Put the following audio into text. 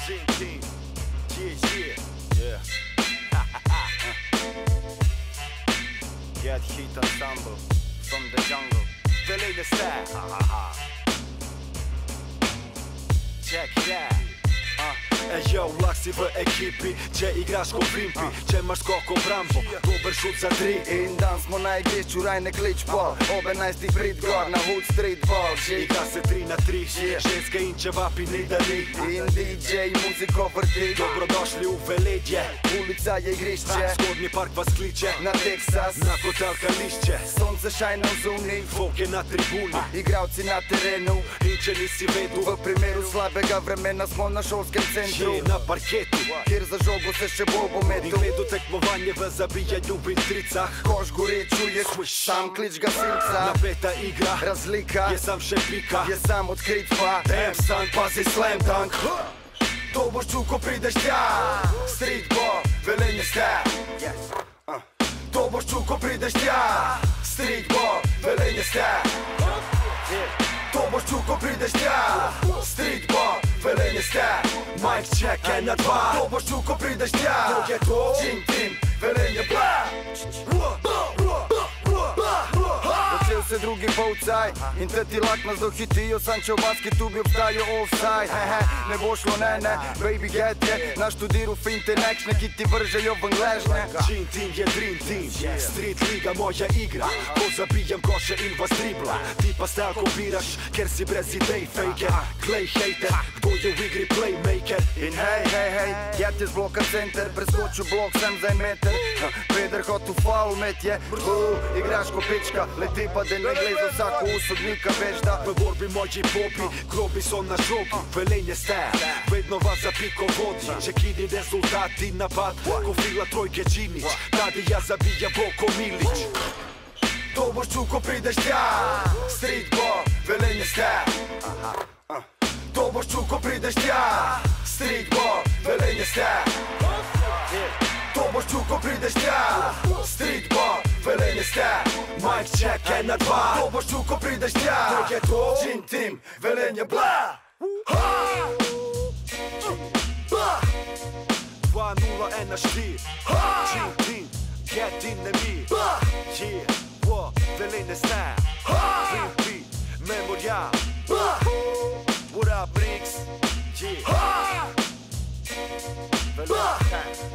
Dream team, yeah. Get Heat Ensemble from the jungle. Velejnë style. Check it out. E jo laksi vë ekipi që i grash ko pimpi që më shko ko brambo do bërshut za tri I ndans mo na i glesh quraj në kliq po Obe na i sti prit gar na hood street ball I ka se 3 na 3 Shenske in që vapi një dëni In DJ muziko për ti Dobro došli u Veledje Ulica je Grišće Skodni park Vaskliće Na Texas Na hotel Kališće Sonce šajna u zuni Foke na tribuni Igravci na terenu Inče nisi vedu V primeru slabega vremena smo na šolskem centru Na parketu Kjer za žogu se še bobo metu I gledu tekmovanje zabijanju u Bistricah Koš gori čuješ sam klič gasilca Napeta igra Razlika je sam šepika je sam otkrit pa Damn son, pazi slam dunk To boš ču ko prideš tja Street ball, Velenje style To boš ču ko prideš tja Street ball, Velenje style To boš ču ko prideš tja Street ball, Velenje style Mic check e na 2 To boš ču ko prideš tja To je to Team team, Velenje bla Počeo se drugi poucaj In te ti lak nas dohitio Sam që u basket tu bi obstajio offside Ne bo šlo ne, baby get je Na študiru finte nekšne Ki ti vrže jo vëngleshne Gene team je dream team Street liga moja igra Ko zabijam koše in vas dribla Ti pa style ko biraš Ker si brez idej faker Clay hater Kdo je u igri playmaker In hej, jet je z bloka center Preskoču blok sem za 1 meter Peder hotu faul metje Igraš ko pička Leti pa de ne glezo sako usudnika vežda Për borbi moji popi Kropi son na shoki Velenje style Vedno vas za piko vodi Që kini rezultati na bat Ko fila trojke Gjinić Tadi ja zabija Boko Milić To boš ču ko prideš tja Street ball, Velenje style To boš ču ko prideš tja Street ball, Velenje style To boš ču ko prideš tja Street ball, Velenje style Mic check e na 2 To boš ču ko prideš tja To je to Gene team, Velenje bla 2-0 e na shtir Gene team, get in e mir Yeah, Velenje style Dream beat, Memorial What up, Briggs? Yeah Velenje style